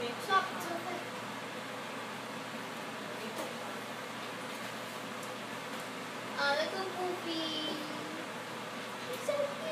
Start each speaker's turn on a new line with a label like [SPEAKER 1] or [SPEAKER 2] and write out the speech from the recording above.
[SPEAKER 1] ชอบชอบแล้วก็ goofy so